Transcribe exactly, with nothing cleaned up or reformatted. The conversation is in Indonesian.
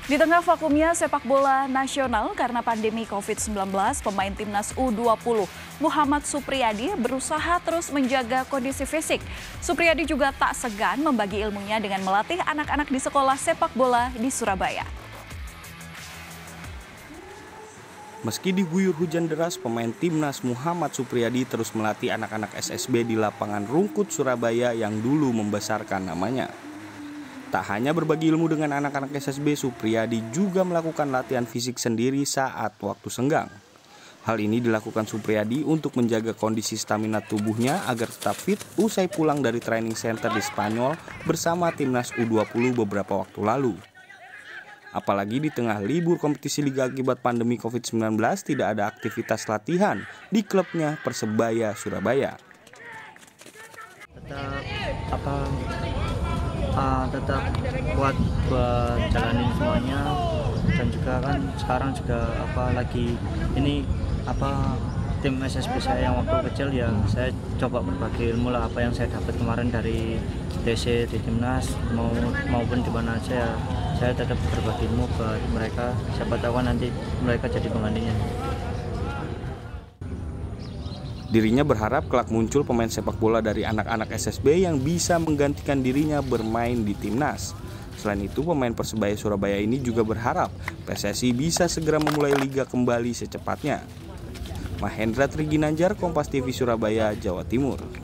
Di tengah vakumnya sepak bola nasional karena pandemi covid sembilan belas, pemain timnas U dua puluh Muhammad Supriyadi berusaha terus menjaga kondisi fisik. Supriyadi juga tak segan membagi ilmunya dengan melatih anak-anak di sekolah sepak bola di Surabaya. Meski diguyur hujan deras, pemain timnas Muhammad Supriyadi terus melatih anak-anak S S B di lapangan Rungkut Surabaya yang dulu membesarkan namanya. Tak hanya berbagi ilmu dengan anak-anak S S B, Supriyadi juga melakukan latihan fisik sendiri saat waktu senggang. Hal ini dilakukan Supriyadi untuk menjaga kondisi stamina tubuhnya agar tetap fit usai pulang dari training center di Spanyol bersama timnas U dua puluh beberapa waktu lalu. Apalagi di tengah libur kompetisi liga akibat pandemi covid sembilan belas, tidak ada aktivitas latihan di klubnya Persebaya Surabaya. Tetap apa uh, tetap kuat buat jalanin semuanya, dan juga kan sekarang juga apa lagi ini apa tim S S B saya yang waktu kecil ya, saya coba berbagi ilmu lah apa yang saya dapat kemarin dari D C di timnas mau maupun di mana aja ya, saya tetap berbagi ilmu buat mereka, siapa tahu kan nanti mereka jadi penggantinya. Dirinya berharap kelak muncul pemain sepak bola dari anak-anak S S B yang bisa menggantikan dirinya bermain di timnas. Selain itu, pemain Persebaya Surabaya ini juga berharap P S S I bisa segera memulai liga kembali secepatnya. Mahendra Triginanjar, Kompas T V Surabaya, Jawa Timur.